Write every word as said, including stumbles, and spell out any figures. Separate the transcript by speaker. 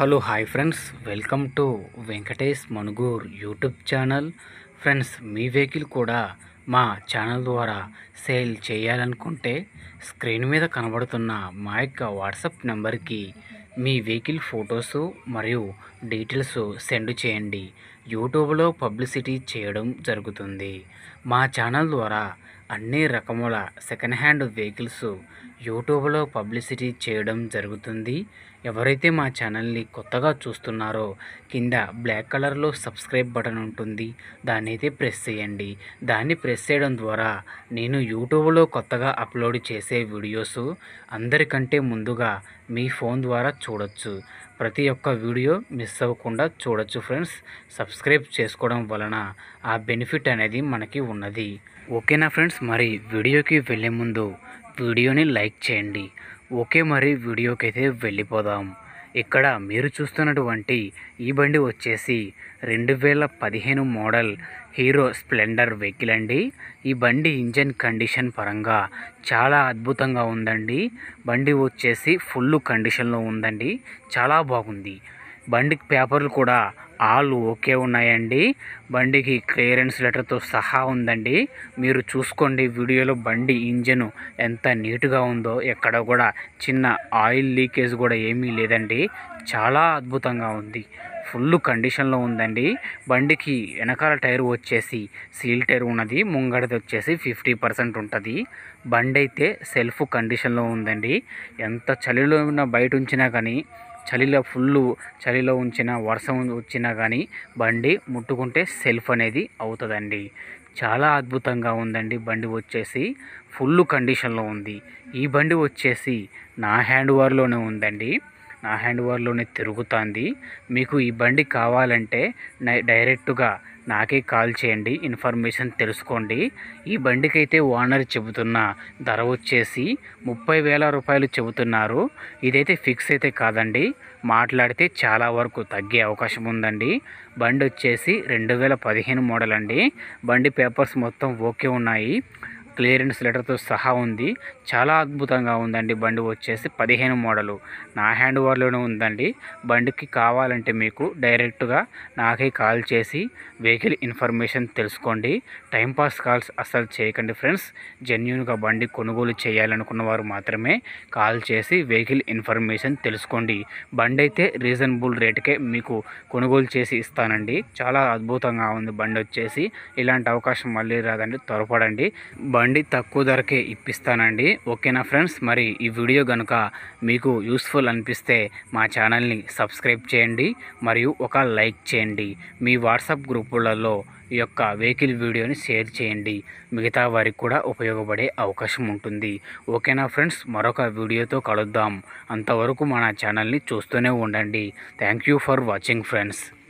Speaker 1: Hello hi friends, welcome to Venkatesh Manuguru YouTube channel. Friends, మీ vehicle కూడా మా ఛానల్ ద్వారా సేల్ చేయాలనుకుంటే స్క్రీన్ మీద కనబడుతున్న మా యొక్క వాట్సాప్ నెంబర్కి మీ వెహికల్ ఫొటోసు మరియు డీటెయిల్స్ సెండ్ చేయండి. యూట్యూబ్లో పబ్లిసిటీ చేయడం జరుగుతుంది. మా ఛానల్ ద్వారా అన్ని రకముల సెకండ్ హ్యాండ్ వెహికల్స్ యూట్యూబ్లో పబ్లిసిటీ చేయడం జరుగుతుంది. ఎవరైతే మా ఛానల్ని కొత్తగా చూస్తున్నారో కింద బ్లాక్ కలర్లో సబ్స్క్రైబ్ బటన్ ఉంటుంది, దాన్ని అయితే ప్రెస్ చేయండి. దాన్ని ప్రెస్ చేయడం ద్వారా నేను యూట్యూబ్లో కొత్తగా అప్లోడ్ చేసే వీడియోస్ అందరికంటే ముందుగా మీ ఫోన్ ద్వారా చూడొచ్చు. ప్రతి ఒక్క వీడియో మిస్ అవ్వకుండా చూడొచ్చు ఫ్రెండ్స్. సబ్స్క్రైబ్ చేసుకోవడం వలన ఆ బెనిఫిట్ అనేది మనకి ఉన్నది. ఓకేనా ఫ్రెండ్స్, మరి వీడియోకి వెళ్ళే ముందు వీడియోని లైక్ చేయండి. ఓకే, మరి వీడియోకి అయితే వెళ్ళిపోదాం. ఇక్కడ మీరు చూస్తున్నటువంటి ఈ బండి వచ్చేసి రెండు వేల పదిహేను మోడల్ హీరో స్ప్లెండర్ వెహికల్ అండి. ఈ బండి ఇంజన్ కండిషన్ పరంగా చాలా అద్భుతంగా ఉందండి. బండి వచ్చేసి ఫుల్ కండిషన్లో ఉందండి, చాలా బాగుంది. బండికి పేపర్లు కూడా ఆల్ ఓకే ఉన్నాయండి. బండికి క్లియరెన్స్ లెటర్తో సహా ఉందండి. మీరు చూసుకోండి వీడియోలో బండి ఇంజను ఎంత నీట్గా ఉందో, ఎక్కడ కూడా చిన్న ఆయిల్ లీకేజ్ కూడా ఏమీ లేదండి. చాలా అద్భుతంగా ఉంది, ఫుల్ కండిషన్లో ఉందండి. బండికి వెనకాల టైర్ వచ్చేసి సీల్ టైర్ ఉన్నది, ముంగడది వచ్చేసి ఫిఫ్టీ పర్సెంట్ ఉంటుంది. బండి అయితే సెల్ఫ్ కండిషన్లో ఉందండి. ఎంత చలిలో ఉన్న బయట ఉంచినా కానీ, చలిలో ఫుల్ చలిలో ఉంచిన వర్షం వచ్చినా కానీ బండి ముట్టుకుంటే సెల్ఫ్ అనేది అవుతుందండి. చాలా అద్భుతంగా ఉందండి. బండి వచ్చేసి ఫుల్ కండిషన్లో ఉంది. ఈ బండి వచ్చేసి నా హ్యాండ్ ఓవర్లోనే ఉందండి, నా హ్యాండ్ ఓవర్లోనే తిరుగుతుంది. మీకు ఈ బండి కావాలంటే డైరెక్ట్గా నాకే కాల్ చేయండి, ఇన్ఫర్మేషన్ తెలుసుకోండి. ఈ బండికి అయితే ఓనర్ చెబుతున్న ధర వచ్చేసి ముప్పై వేల రూపాయలు చెబుతున్నారు. ఇదైతే ఫిక్స్ అయితే కాదండి, మాట్లాడితే చాలా వరకు తగ్గే అవకాశం ఉందండి. బండి వచ్చేసి రెండు వేల పదిహేను మోడల్ అండి. బండి పేపర్స్ మొత్తం ఓకే ఉన్నాయి, క్లియరెన్స్ లెటర్తో సహా ఉంది. చాలా అద్భుతంగా ఉందండి. బండి వచ్చేసి పదిహేను మోడలు నా హ్యాండ్ ఓవర్లోనే ఉందండి. బండికి కావాలంటే మీకు డైరెక్ట్గా నాకే కాల్ చేసి వెహికల్ ఇన్ఫర్మేషన్ తెలుసుకోండి. టైంపాస్ కాల్స్ అస్సలు చేయకండి ఫ్రెండ్స్. జెన్యూన్గా బండి కొనుగోలు చేయాలనుకున్న వారు మాత్రమే కాల్ చేసి వెహికల్ ఇన్ఫర్మేషన్ తెలుసుకోండి. బండి అయితే రీజనబుల్ రేటుకే మీకు కొనుగోలు చేసి ఇస్తానండి. చాలా అద్భుతంగా ఉంది బండి వచ్చేసి. ఇలాంటి అవకాశం మళ్ళీ రాదండి, త్వరపడండి. బండి తక్కువ ధరకే ఇప్పిస్తానండి. ఓకేనా ఫ్రెండ్స్, మరి ఈ వీడియో కనుక మీకు యూస్ఫుల్ అనిపిస్తే మా ఛానల్ని సబ్స్క్రైబ్ చేయండి మరియు ఒక లైక్ చేయండి. మీ వాట్సాప్ గ్రూపులలో ఈ యొక్క వెహికల్ వీడియోని షేర్ చేయండి, మిగతా వారికి కూడా ఉపయోగపడే అవకాశం ఉంటుంది. ఓకేనా ఫ్రెండ్స్, మరొక వీడియోతో కలుద్దాం. అంతవరకు మన ఛానల్ని చూస్తూనే ఉండండి. Thank you for watching friends.